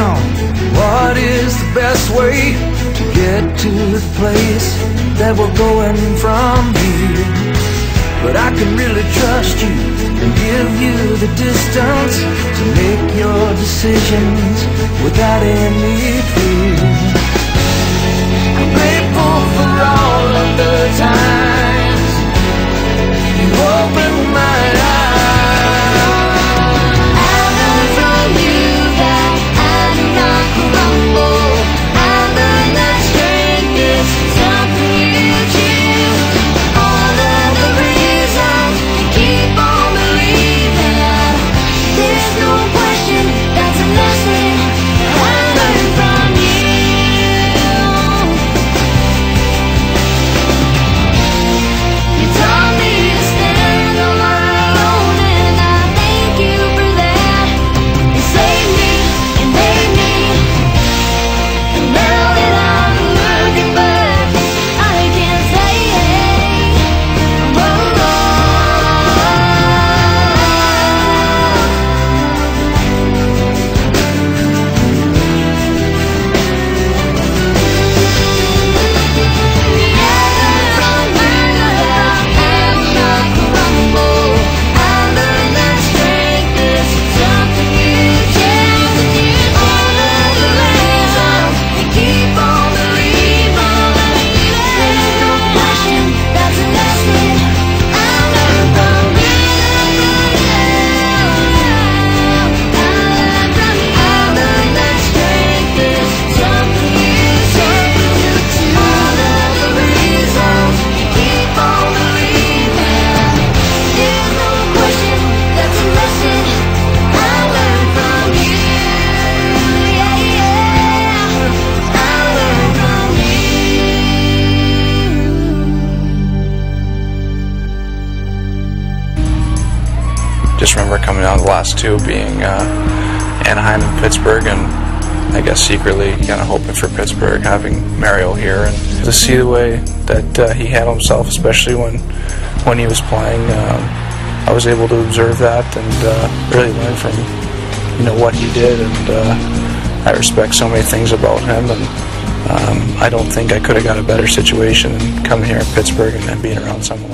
down what is the best way to get to the place that we're going from here. But I can really trust you and give you the distance to make your decisions without any fear. I'm grateful for all of the times you opened my eyes. I learned from you that I do not crumble. I learned that strength is something you choose. All of the reasons to keep on believing. There's no question that's a lesson I learned from you. You taught me to stand on my own, and I thank you for that. You saved me and made me, and now that I'm looking back, I can't say I'm wrong. Just remember coming out of the last two being Anaheim and Pittsburgh, and I guess secretly kind of hoping for Pittsburgh, having Mario here, and to see the way that he handled himself, especially when he was playing. I was able to observe that and really learn from what he did, and I respect so many things about him, and I don't think I could have got a better situation than coming here in Pittsburgh and being around someone